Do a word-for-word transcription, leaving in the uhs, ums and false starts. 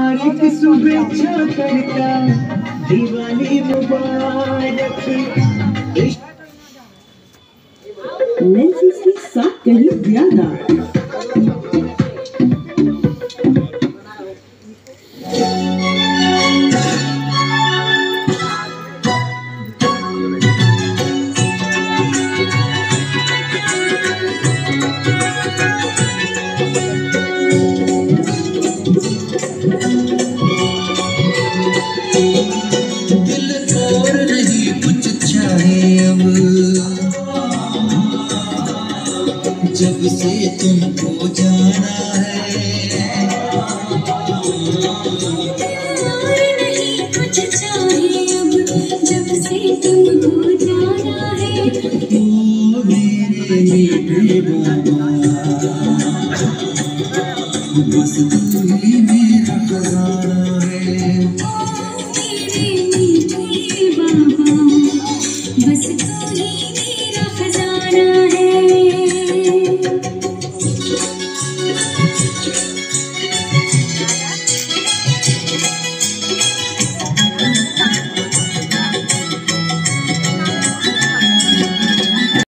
हार्दिक शुभेच्छा करता दिवाली मुबारक। लेंसेज के साथ कहीं ज्यादा जब से तुमको जाना है और नहीं कुछ चाहे अब, जब से तुमको जाना है। ओ मेरे मीठे बाबा, बस तू ही मेरा खजाना है।